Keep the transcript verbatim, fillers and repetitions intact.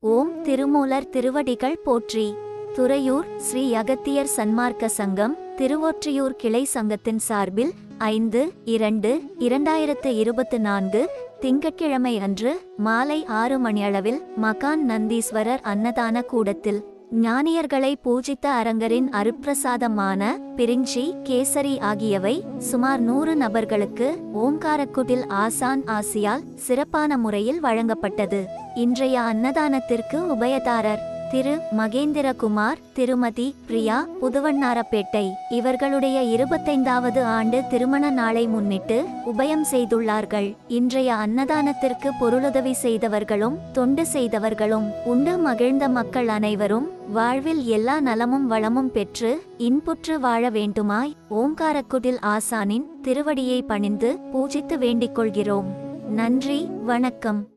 ஓம் திருமூலர் திருவடிகள் போற்றி. துறையூர் ஸ்ரீ அகத்தியர் சன்மார்க்க சங்கம் திருவொற்றியூர் கிளை சங்கத்தின் சார்பில் ஐந்து இரண்டு இரண்டாயிரத்து இருபத்து நான்கு திங்கட்கிழமை அன்று மாலை ஆறு மணியளவில் மகான் நந்தீஸ்வரர் அன்னதான கூடத்தில் ஞானியர்களை பூஜித்த அரங்கரின் அருப்பிரசாதமான பிரிஞ்சி கேசரி ஆகியவை சுமார் நூறு நபர்களுக்கு ஓங்காரக்குடில் ஆசான் ஆசியால் சிறப்பான முறையில் வழங்கப்பட்டது. இன்றைய அன்னதானத்திற்கு உபயதாரர் திரு மகேந்திரகுமார், திருமதி பிரியா, புதுவண்ணாரப்பேட்டை. இவர்களுடைய இருபத்தைந்தாவது ஆண்டு திருமண நாளை முன்னிட்டு உபயம் செய்துள்ளார்கள். இன்றைய அன்னதானத்திற்கு பொருளுதவி செய்தவர்களும் தொண்டு செய்தவர்களும் உண்டு மகிழ்ந்த மக்கள் அனைவரும் வாழ்வில் எல்லா நலமும் வளமும் பெற்று இன்புற்று வாழ வேண்டுமாய் ஓங்காரக்குடில் ஆசானின் திருவடியை பணிந்து பூஜித்து வேண்டிக் கொள்கிறோம். நன்றி, வணக்கம்.